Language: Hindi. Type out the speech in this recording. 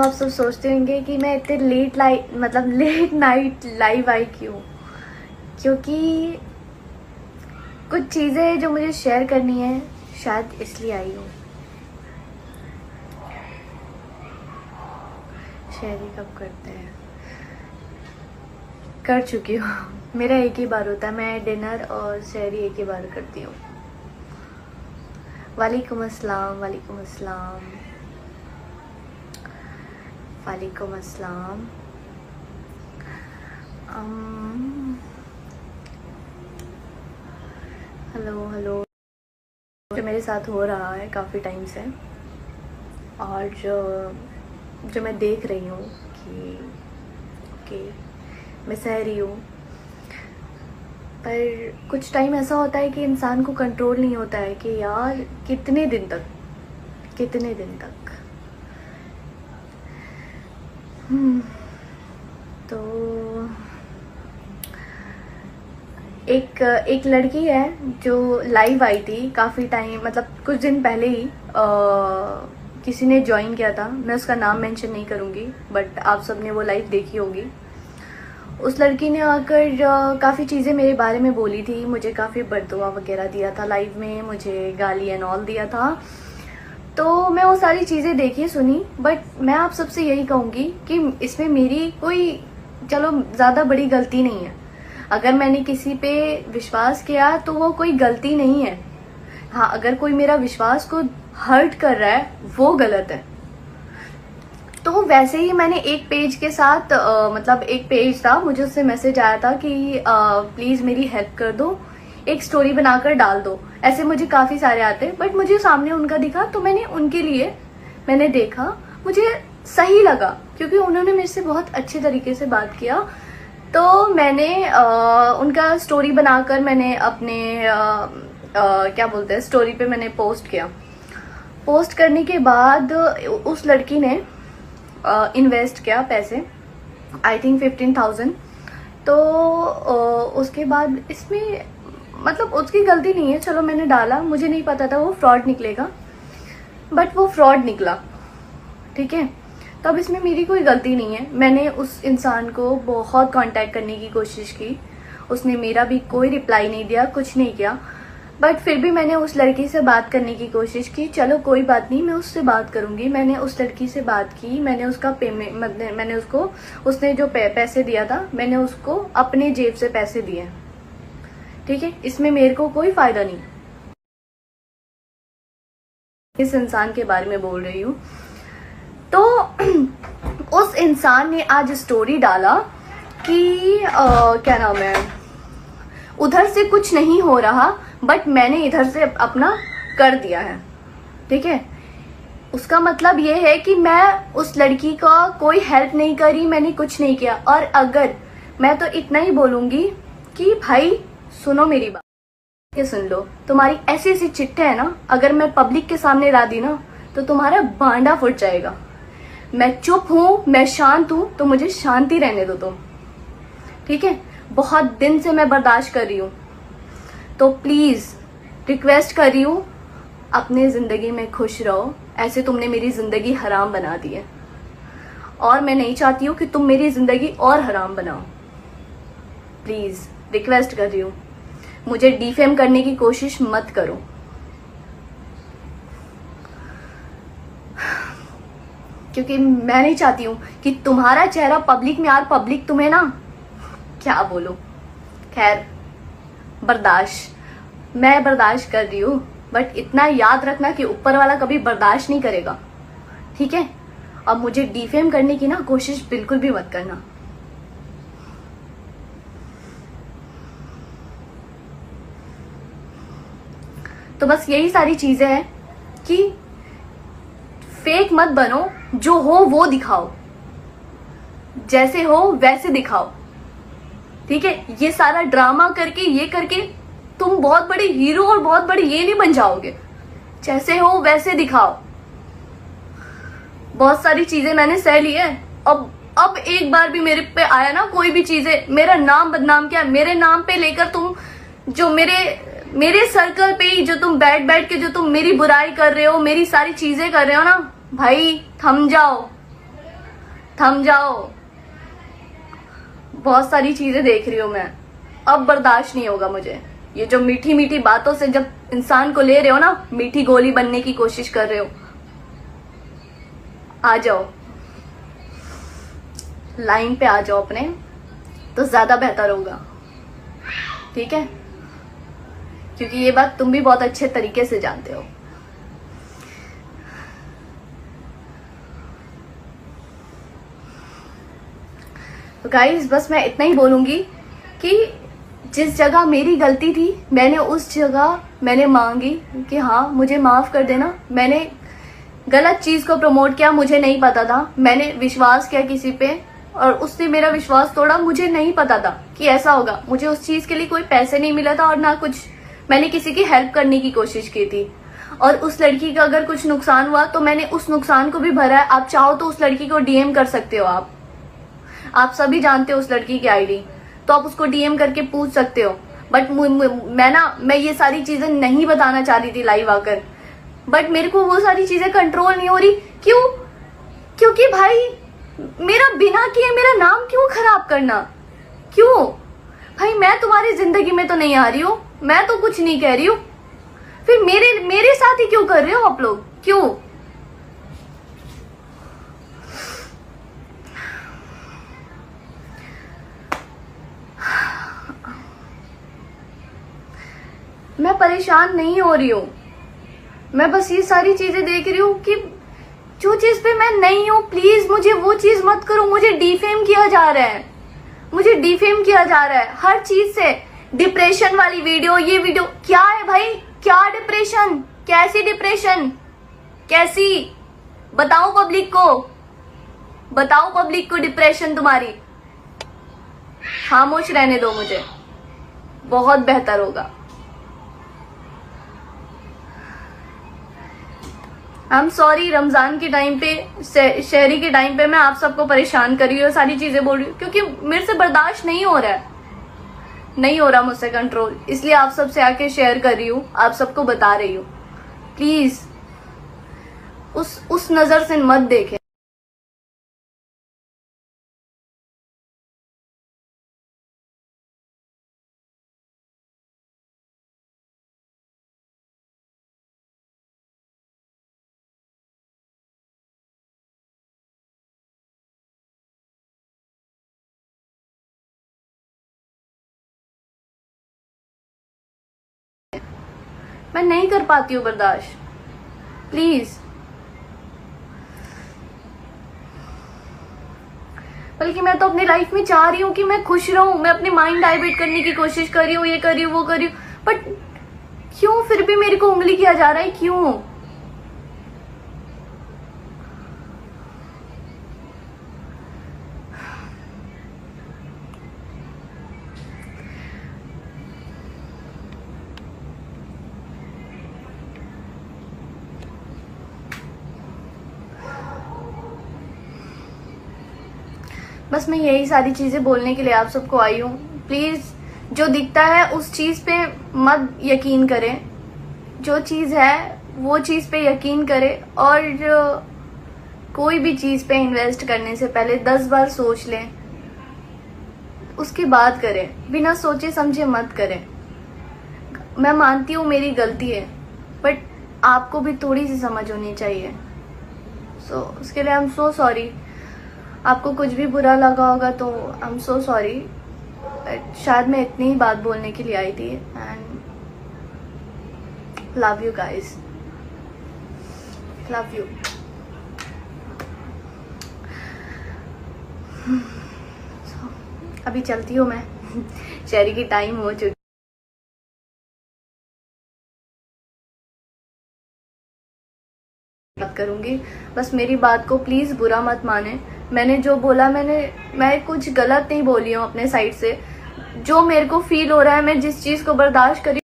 आप सब सोचते होंगे कि मैं इतने लेट नाइट लाइव आई क्यों। क्योंकि कुछ चीज़ें जो मुझे शेयर करनी है, शायद इसलिए आई हूँ। शेयर ही कब करते हैं, कर चुकी हूँ। मेरा एक ही बार होता है, मैं डिनर और शेयर ही एक ही बार करती हूँ। वालेकुम अस्सलाम, वालेकुम अस्सलाम, वालेकुम अस्सलाम। Hello hello. जो मेरे साथ हो रहा है काफ़ी टाइम से, और जो मैं देख रही हूँ कि मैं सह रही हूँ, पर कुछ टाइम ऐसा होता है कि इंसान को कंट्रोल नहीं होता है कि यार कितने दिन तक तो एक लड़की है जो लाइव आई थी काफ़ी टाइम, मतलब कुछ दिन पहले ही किसी ने ज्वाइन किया था। मैं उसका नाम मेंशन नहीं करूँगी, बट आप सब ने वो लाइव देखी होगी। उस लड़की ने आकर काफ़ी चीज़ें मेरे बारे में बोली थी, मुझे काफ़ी बददुआ वगैरह दिया था लाइव में, मुझे गाली एंड ऑल दिया था। तो मैं वो सारी चीज़ें देखी सुनी, बट मैं आप सबसे यही कहूँगी कि इसमें मेरी कोई चलो ज़्यादा बड़ी गलती नहीं है। अगर मैंने किसी पे विश्वास किया तो वो कोई गलती नहीं है। हाँ, अगर कोई मेरा विश्वास को हर्ट कर रहा है वो गलत है। तो वैसे ही मैंने एक पेज के साथ मतलब एक पेज था, मुझे उससे मैसेज आया था कि प्लीज़ मेरी हेल्प कर दो, एक स्टोरी बनाकर डाल दो। ऐसे मुझे काफ़ी सारे आते, बट मुझे सामने उनका दिखा तो मैंने उनके लिए मैंने देखा, मुझे सही लगा क्योंकि उन्होंने मेरे से बहुत अच्छे तरीके से बात किया। तो मैंने उनका स्टोरी बनाकर मैंने अपने क्या बोलते हैं स्टोरी पे मैंने पोस्ट किया। पोस्ट करने के बाद उस लड़की ने इन्वेस्ट किया पैसे, आई थिंक 15,000। तो उसके बाद इसमें मतलब उसकी गलती नहीं है, चलो मैंने डाला, मुझे नहीं पता था वो फ्रॉड निकलेगा, बट वो फ्रॉड निकला, ठीक है। तो अब इसमें मेरी कोई गलती नहीं है। मैंने उस इंसान को बहुत कांटेक्ट करने की कोशिश की, उसने मेरा भी कोई रिप्लाई नहीं दिया, कुछ नहीं किया, बट फिर भी मैंने उस लड़की से बात करने की कोशिश की। चलो कोई बात नहीं, मैं उससे बात करूंगी। मैंने उस लड़की से बात की, मैंने उसका पेमेंट मैंने उसको, उसने जो पैसे दिया था मैंने उसको अपने जेब से पैसे दिए, ठीक है। इसमें मेरे को कोई फायदा नहीं, इस इंसान के बारे में बोल रही हूँ। तो उस इंसान ने आज स्टोरी डाला कि क्या नाम है, उधर से कुछ नहीं हो रहा बट मैंने इधर से अपना कर दिया है, ठीक है। उसका मतलब ये है कि मैं उस लड़की का कोई हेल्प नहीं करी, मैंने कुछ नहीं किया। और अगर मैं तो इतना ही बोलूंगी कि भाई सुनो मेरी बात, ये सुन लो, तुम्हारी ऐसी ऐसी चिट्ठे है ना, अगर मैं पब्लिक के सामने ला दी ना तो तुम्हारा बांडा फुट जाएगा। मैं चुप हूँ, मैं शांत हूँ, तो मुझे शांति रहने दो तुम, ठीक है। बहुत दिन से मैं बर्दाश्त कर रही हूँ, तो प्लीज रिक्वेस्ट कर रही हूँ, अपने जिंदगी में खुश रहो। ऐसे तुमने मेरी जिंदगी हराम बना दी है, और मैं नहीं चाहती हूँ कि तुम मेरी जिंदगी और हराम बनाओ। प्लीज रिक्वेस्ट कर रही हूँ, मुझे डिफेम करने की कोशिश मत करो। क्योंकि मैं नहीं चाहती हूँ कि तुम्हारा चेहरा पब्लिक में, यार पब्लिक तुम्हें ना क्या बोलो। खैर मैं बर्दाश्त कर रही हूँ, बट इतना याद रखना कि ऊपर वाला कभी बर्दाश्त नहीं करेगा, ठीक है। अब मुझे डिफेम करने की ना कोशिश बिल्कुल भी मत करना। तो बस यही सारी चीजें हैं कि फेक मत बनो, जो हो वो दिखाओ, जैसे हो वैसे दिखाओ, ठीक है। ये सारा ड्रामा करके, ये करके तुम बहुत बड़े हीरो और बहुत बड़े ये नहीं बन जाओगे। जैसे हो वैसे दिखाओ। बहुत सारी चीजें मैंने सह ली है, अब एक बार भी मेरे पे आया ना कोई भी चीजें, मेरा नाम बदनाम किया, मेरे नाम पे लेकर तुम जो मेरे सर्कल पे ही जो तुम बैठ के जो तुम मेरी बुराई कर रहे हो, मेरी सारी चीजें कर रहे हो ना, भाई थम जाओ, थम जाओ, बहुत सारी चीजें देख रही हूं मैं, अब बर्दाश्त नहीं होगा मुझे। ये जो मीठी मीठी बातों से जब इंसान को ले रहे हो ना, मीठी गोली बनने की कोशिश कर रहे हो, आ जाओ लाइन पे, आ जाओ अपने, तो ज्यादा बेहतर होगा, ठीक है? क्योंकि ये बात तुम भी बहुत अच्छे तरीके से जानते हो। तो गाइस बस मैं इतना ही बोलूंगी कि जिस जगह मेरी गलती थी, मैंने उस जगह मैंने मांगी कि हाँ मुझे माफ कर देना, मैंने गलत चीज को प्रमोट किया, मुझे नहीं पता था, मैंने विश्वास किया किसी पे और उसने मेरा विश्वास तोड़ा, मुझे नहीं पता था कि ऐसा होगा, मुझे उस चीज के लिए कोई पैसे नहीं मिला था और ना कुछ, मैंने किसी की हेल्प करने की कोशिश की थी, और उस लड़की का अगर कुछ नुकसान हुआ तो मैंने उस नुकसान को भी भरा है। आप चाहो तो उस लड़की को डीएम कर सकते हो, आप सभी जानते हो उस लड़की की आईडी, तो आप उसको डीएम करके पूछ सकते हो। बट मैं ये सारी चीजें नहीं बताना चाह रही थी लाइव आकर, बट मेरे को वो सारी चीजें कंट्रोल नहीं हो रही। क्यों? क्योंकि भाई मेरा बिना किए मेरा नाम क्यों खराब करना? क्यों भाई? मैं तुम्हारी जिंदगी में तो नहीं आ रही हूँ, मैं तो कुछ नहीं कह रही हूँ, फिर मेरे साथ ही क्यों कर रहे हो आप लोग? क्यों? मैं परेशान नहीं हो रही हूँ, मैं बस ये सारी चीजें देख रही हूँ कि जो चीज पे मैं नहीं हूँ, प्लीज मुझे वो चीज मत करो। मुझे डिफेम किया जा रहा है, मुझे डिफेम किया जा रहा है हर चीज से। डिप्रेशन वाली वीडियो, ये वीडियो क्या है भाई? क्या डिप्रेशन? कैसी डिप्रेशन? कैसी? बताओ पब्लिक को, बताओ पब्लिक को डिप्रेशन तुम्हारी। खामोश रहने दो मुझे, बहुत बेहतर होगा। आई एम सॉरी, रमजान के टाइम पे, शहरी के टाइम पे मैं आप सबको परेशान कर रही हूँ, सारी चीजें बोल रही हूँ, क्योंकि मेरे से बर्दाश्त नहीं हो रहा है, नहीं हो रहा मुझसे कंट्रोल, इसलिए आप सबसे आके शेयर कर रही हूँ, आप सबको बता रही हूँ। प्लीज उस नजर से मत देखें। मैं नहीं कर पाती हूँ बर्दाश्त, प्लीज। बल्कि मैं तो अपनी लाइफ में चाह रही हूँ कि मैं खुश रहूं, मैं अपनी माइंड डाइवर्ट करने की कोशिश कर रही हूँ, ये कर रही हूँ, वो कर रही हूँ, बट क्यों फिर भी मेरे को उंगली किया जा रहा है? क्यों? बस मैं यही सारी चीजें बोलने के लिए आप सबको आई हूँ। प्लीज जो दिखता है उस चीज पे मत यकीन करें, जो चीज है वो चीज पे यकीन करें, और कोई भी चीज पे इन्वेस्ट करने से पहले 10 बार सोच लें, उसके बाद करें, बिना सोचे समझे मत करें। मैं मानती हूँ मेरी गलती है, बट आपको भी थोड़ी सी समझ होनी चाहिए। उसके लिए आई एम सो सॉरी। आपको कुछ भी बुरा लगा होगा तो आई एम सो सॉरी। शायद मैं इतनी ही बात बोलने के लिए आई थी। And love you guys, love you. अभी चलती हूँ मैं, शहरी की टाइम हो चुकी बात करूंगी। बस मेरी बात को प्लीज बुरा मत माने। मैंने जो बोला, मैं कुछ गलत नहीं बोली हूँ अपने साइड से। जो मेरे को फील हो रहा है, मैं जिस चीज को बर्दाश्त करी